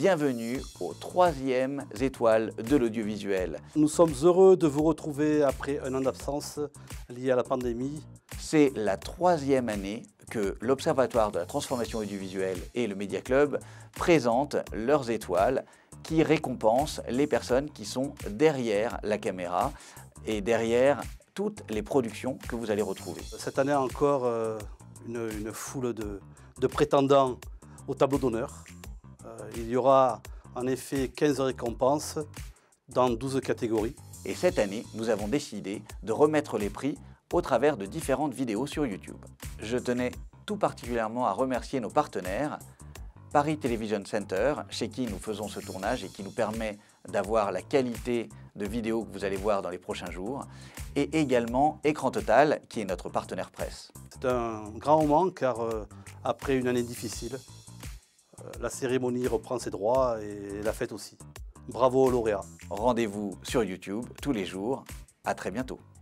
bienvenue aux 3e étoiles de l'audiovisuel. Nous sommes heureux de vous retrouver après un an d'absence lié à la pandémie. C'est la 3e année que l'Observatoire de la transformation audiovisuelle et le Media Club présentent leurs étoiles qui récompensent les personnes qui sont derrière la caméra et derrière toutes les productions que vous allez retrouver. Cette année encore, une foule de prétendants au tableau d'honneur. Il y aura en effet 15 récompenses dans 12 catégories. Et cette année, nous avons décidé de remettre les prix au travers de différentes vidéos sur YouTube. Je tenais tout particulièrement à remercier nos partenaires, Paris Television Center, chez qui nous faisons ce tournage et qui nous permet d'avoir la qualité de vidéos que vous allez voir dans les prochains jours, et également Écran Total, qui est notre partenaire presse. C'est un grand moment car après une année difficile, la cérémonie reprend ses droits et la fête aussi. Bravo aux lauréats. Rendez-vous sur YouTube tous les jours. À très bientôt.